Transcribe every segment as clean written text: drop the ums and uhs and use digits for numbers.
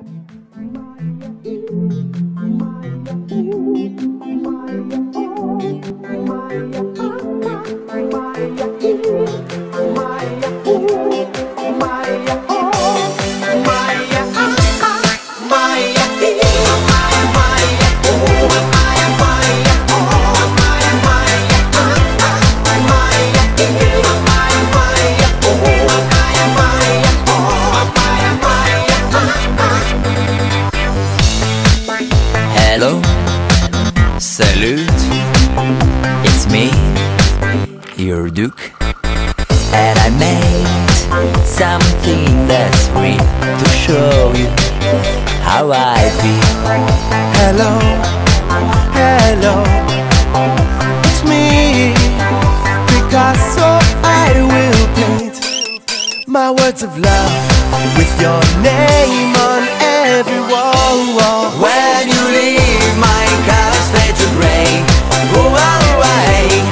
Hello, salute, it's me, your Duke. And I made something that's real to show you how I feel. Hello, hello, it's me, Picasso. I will paint my words of love with your name on every wall. When you leave, my colors fade to gray. Away,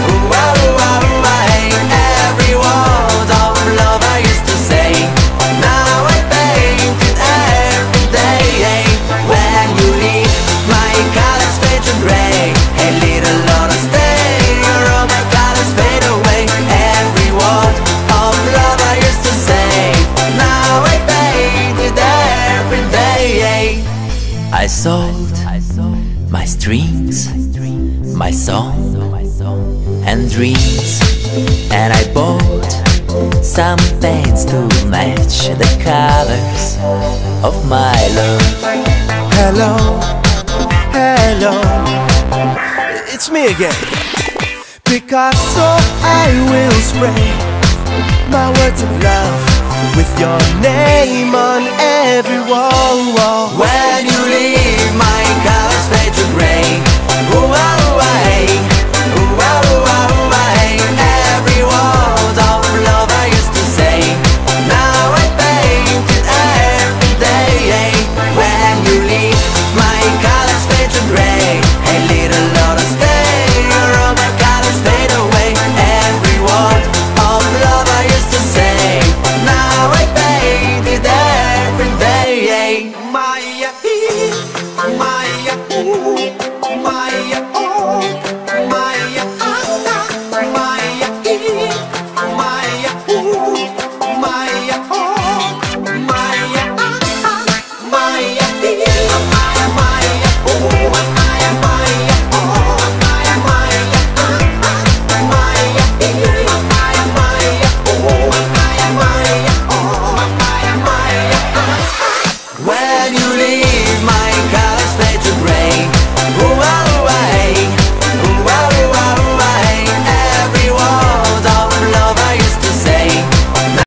away. Every word of love I used to say, now I paint it every day. When you leave, my colors fade to gray. A little Lord, stay, all my colors fade away. Every word of love I used to say, now I paint it every day. I sold my strings, my song and dreams, and I bought some paints to match the colors of my love. Hello, hello, it's me again, Picasso. I will spray my words of love with your name on every